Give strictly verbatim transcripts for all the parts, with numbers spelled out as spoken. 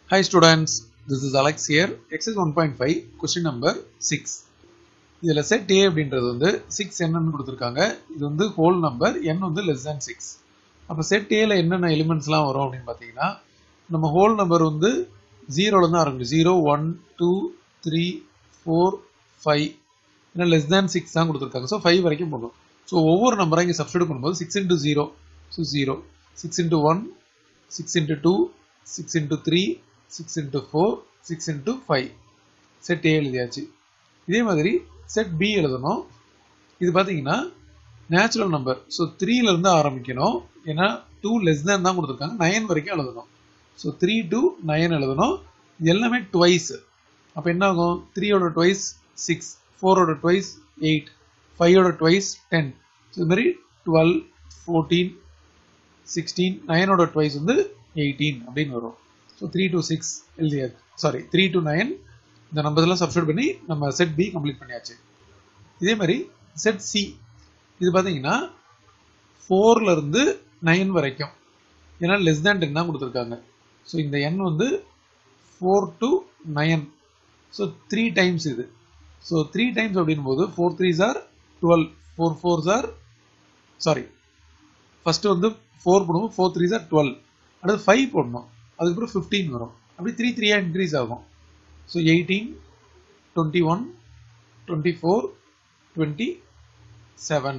Hi students, this is Alex here. Exercise one point five, question number six. இதில் set A அப்படின்றது வந்து six என்னன்னு கொடுத்திருக்காங்க. இது வந்து whole number, n வந்து less than six. அப்போ set A ல என்னென்ன எலிமெண்ட்ஸ்லாம் வரும் அப்படின்னு பார்த்தீங்கன்னா, நம்ம whole number வந்து zero ல இருந்து ஆரம்பிக்கும். zero, one, two, three, four, five. ஏன்னா less than six தான் கொடுத்திருக்காங்க. ஸோ five வரைக்கும் போகும். ஸோ ஒவ்வொரு நம்பரை இங்கே சப்ஸ்டியூட் பண்ணும்போது six into zero, so zero. six into one, six into two, six into three, six into four, six into five. Set A எழுதியாச்சு. இதே மாதிரி set B எழுதணும். இது பார்த்தீங்கன்னா நேச்சுரல் நம்பர். ஸோ த்ரீல இருந்து ஆரம்பிக்கணும். ஏன்னா டூ லெஸ் தேன் தான் கொடுத்துருக்காங்க. நைன் வரைக்கும் எழுதணும். ஸோ த்ரீ டு நைன் எழுதணும். இது எல்லாமே டுவைஸ். அப்போ என்ன ஆகும்? த்ரீயோட டுவைஸ் சிக்ஸ், ஃபோரோட டுவைஸ் எயிட், ஃபைவோட டுவைஸ் டென். ஸோ இது மாதிரி டுவெல், ஃபோர்டீன், சிக்ஸ்டீன், நைனோட டுவைஸ் வந்து எயிட்டீன் அப்படின்னு வரும். ஸோ த்ரீ டு சிக்ஸ் எழுதியாச்சு. சாரி த்ரீ டு நைன் இந்த நம்பர்ஸ்லாம் சப்ஸ்டியூட் பண்ணி நம்ம செட் பி கம்ப்ளீட் பண்ணியாச்சு. இதே மாதிரி செட் சி இது பார்த்தீங்கன்னா ஃபோர்ல இருந்து நைன் வரைக்கும். ஏன்னா லெஸ் தேன் டென் தான் கொடுத்துருக்காங்க. ஸோ இந்த எண் வந்து four to nine. So three times இது. ஸோ த்ரீ டைம்ஸ் அப்படின் போது four threes are twelve, four fours are sorry first வந்து ஃபோர் போடுவோம், ஃபோர் த்ரீஸ் ஆர் டுவெல், அடுத்து ஃபைவ் போடணும், அதுக்கப்புறம் ஃபிஃப்டீன் வரும். அப்படி த்ரீ த்ரீயாக இன்க்ரீஸ் ஆகும். So eighteen, twenty one, twenty four, twenty seven.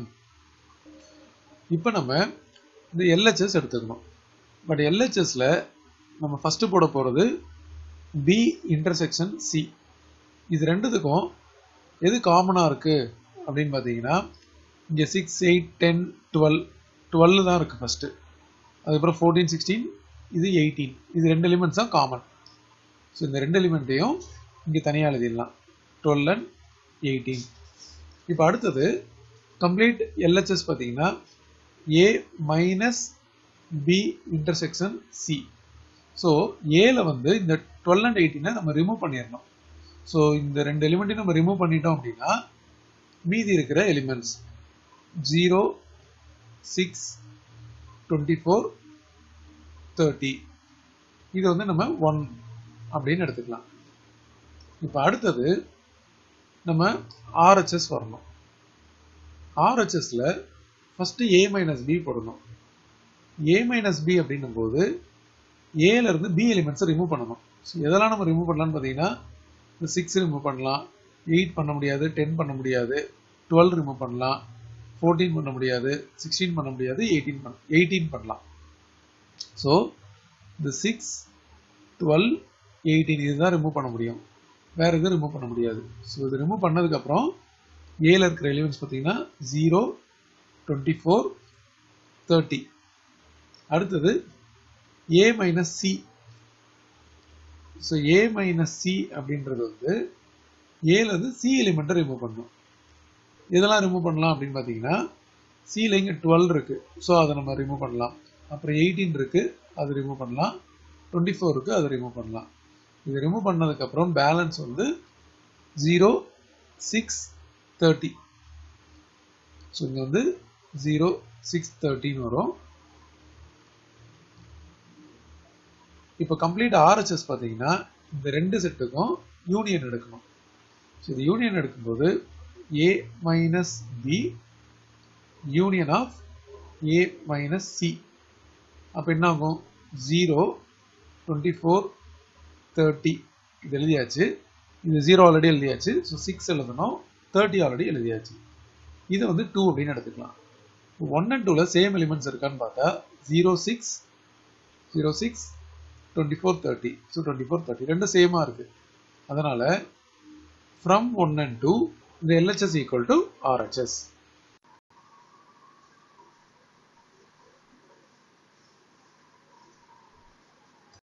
இப்போ நம்ம இந்த எல்ஹெச்எஸ் எடுத்துக்கணும். பட் எல்ஹெச்எஸ்ல நம்ம ஃபர்ஸ்ட் போட போகிறது பி இன்டர்செக்ஷன் சி. இது ரெண்டுத்துக்கும் எது காமனாக இருக்குது அப்படின்னு பார்த்தீங்கன்னா, இங்கே six, eight, ten, twelve, twelve தான் இருக்குது ஃபஸ்ட்டு. அதுக்கப்புறம் ஃபோர்டீன், சிக்ஸ்டீன், இது எயிட்டீன். இது ரெண்டு எலிமெண்ட்ஸ் தான் காமன். ஸோ இந்த ரெண்டு எலிமெண்ட்டையும் இங்கே தனியாக எழுதிடலாம், டுவெல் அண்ட் எயிட்டீன். இப்போ அடுத்தது கம்ப்ளீட் எல்ஹெச்எஸ் பார்த்தீங்கன்னா A minus B intersection C. So ஏல வந்து இந்த டுவெல் அண்ட் எயிட்டீனை நம்ம ரிமூவ் பண்ணிடணும். ஸோ இந்த ரெண்டு எலிமெண்ட்டையும் நம்ம ரிமூவ் பண்ணிட்டோம் அப்படின்னா மீதி இருக்கிற elements zero, six, twenty four, thirty, இது வந்து நம்ம ஒன் அப்படின்னு எடுத்துக்கலாம். இப்போ அடுத்தது நம்ம ஆர்ஹெச்எஸ் வரணும். ஆர்ஹெச்எஸ்ல ஃபர்ஸ்ட் ஏ மைனஸ் பி போடணும். ஏ மைனஸ் பி அப்படின்னும் போது ஏல இருந்து பி எலிமெண்ட்ஸை ரிமூவ் பண்ணணும். ஸோ எதெல்லாம் நம்ம ரிமூவ் பண்ணலாம்னு பார்த்தீங்கன்னா, சிக்ஸ் ரிமூவ் பண்ணலாம், எயிட் பண்ண முடியாது, டென் பண்ண முடியாது, டுவெல் ரிமூவ் பண்ணலாம், ஃபோர்டீன் பண்ண முடியாது, சிக்ஸ்டீன் பண்ண முடியாது, எயிட்டீன் பண்ண எயிட்டீன் பண்ணலாம். ஸோ இந்த சிக்ஸ், டுவெல், எயிட்டீன் இதுதான் ரிமூவ் பண்ண முடியும். வேற எதுவும் ரிமூவ் பண்ண முடியாது. ஸோ இது ரிமூவ் பண்ணதுக்கப்புறம் ஏல இருக்கிற எலிமெண்ட்ஸ் பார்த்தீங்கன்னா ஜீரோ, டுவெண்ட்டி ஃபோர், தேர்ட்டி. அடுத்தது A minus C. So A minus C அப்படின்றது வந்து ஏல இருந்து சி எலிமெண்ட்டை ரிமூவ் பண்ணணும். இதெல்லாம் ரிமூவ் பண்ணலாம் அப்படின்னு பார்த்தீங்கன்னா, சில இங்கே டுவெல் இருக்கு, ஸோ அதை நம்ம ரிமூவ் பண்ணலாம். அப்புறம் எயிட்டீன் இருக்கு, அது ரிமூவ் பண்ணலாம். டுவெண்ட்டி ஃபோர் இருக்கு, அதை ரிமூவ் பண்ணலாம். இது ரிமூவ் பண்ணதுக்கப்புறம் பேலன்ஸ் வந்து ஜீரோ, சிக்ஸ், தேர்ட்டி. ஸோ இங்கே வந்து ஜீரோ, சிக்ஸ், தேர்ட்டின்னு வரும். இப்போ கம்ப்ளீட் ஆர்ஹெச்எஸ் பார்த்தீங்கன்னா இந்த ரெண்டு செட்டுக்கும் யூனியன் எடுக்கணும். ஸோ இது யூனியன் எடுக்கும்போது A minus B union of A minus C. அப்போ என்ன ஆகும்? ஜீரோ, டுவெண்ட்டி ஃபோர், தேர்ட்டி இது எழுதியாச்சு. இது ஜீரோ ஆல்ரெடி எழுதியாச்சு. ஸோ சிக்ஸ் எழுதணும், தேர்ட்டி ஆல்ரெடி எழுதியாச்சு. இது வந்து டூ அப்படின்னு எடுத்துக்கலாம். ஒன் அண்ட் டூவில் சேம் எலிமெண்ட்ஸ் இருக்கான்னு பார்த்தா zero, six, zero, six, twenty four, thirty. So twenty four, thirty ரெண்டும் சேமாக இருக்குது. அதனால் ஃப்ரம் ஒன் அண்ட் டூ இந்த எல்ஹெச்எஸ் ஈக்குவல் டு ஆர்ஹெச்எஸ்.